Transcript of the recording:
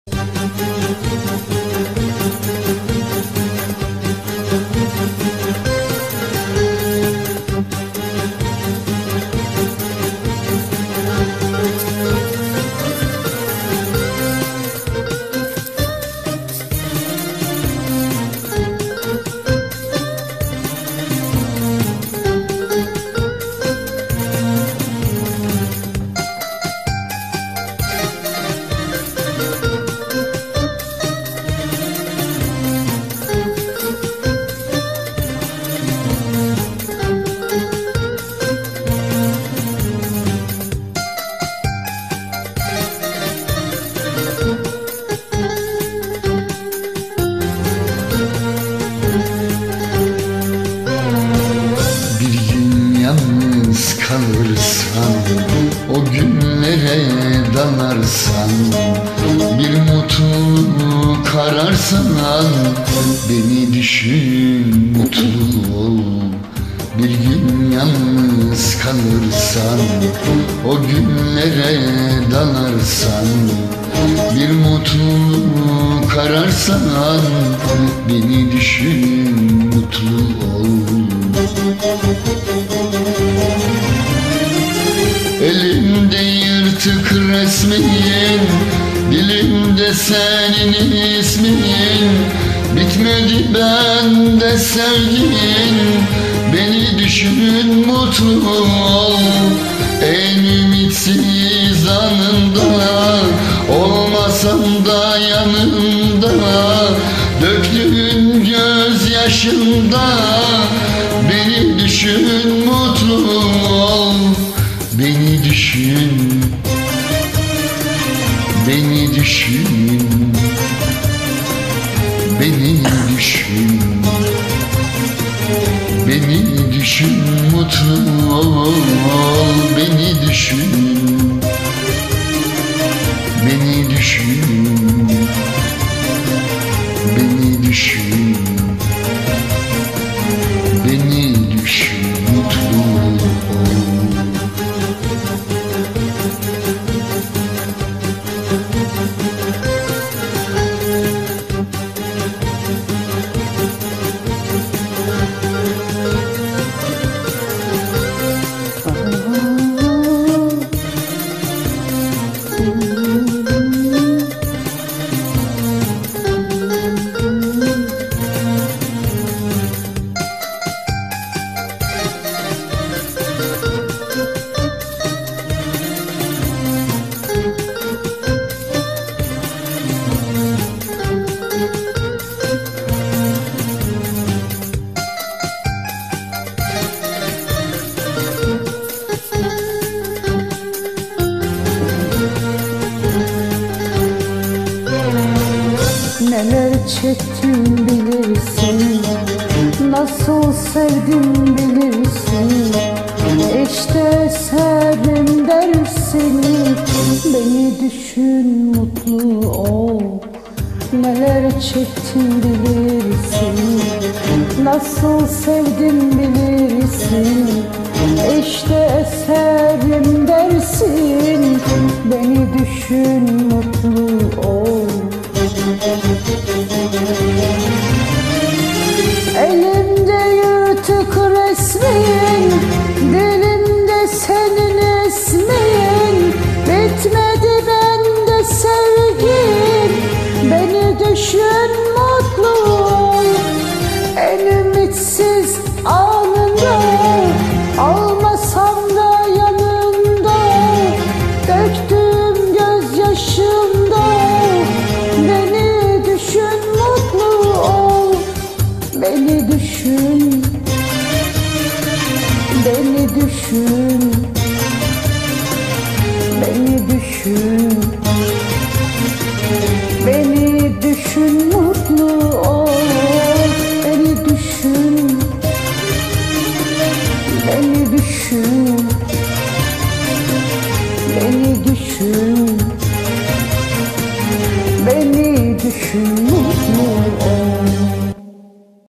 Yalnız kalırsan, o günlere dalarsan, bir mutluluk ararsan, beni düşün, mutlu ol. Bir gün yalnız kalırsan, o günlere dalarsan, bir mutluluk ararsan, beni düşün, mutlu ol. Elimde yırtık resmin, dilimde senin ismin. Bitmedi bende sevgin, beni düşün, mutlu ol. En ümitsiz anında, olmasam da yanında, döktüğün gözyaşında, beni düşün, mutlu ol. Beni düşün, beni düşün, beni düşün, beni düşün, mutlu ol. Beni düşün, beni düşün, beni düşün, beni düşün, mutlu ol. Neler çektim bilirsin, nasıl sevdim bilirsin. İşte sevdim dersin, beni düşün, mutlu ol. Neler çektim bilirsin, nasıl sevdim bilirsin. İşte sevdim dersin, beni düşün, mutlu ol. Elimde yırtık resmin, dilimde senin ismin. Bitmedi bende sevgin, beni düşün, mutlu ol. En ümitsiz anında, olmasam da yanında, döktüğüm gözyaşımda, beni düşün, mutlu ol. Beni düşün, beni düşün, beni düşün, beni düşün, mutlu ol. Beni düşün, beni düşün, beni düşün, beni düşün.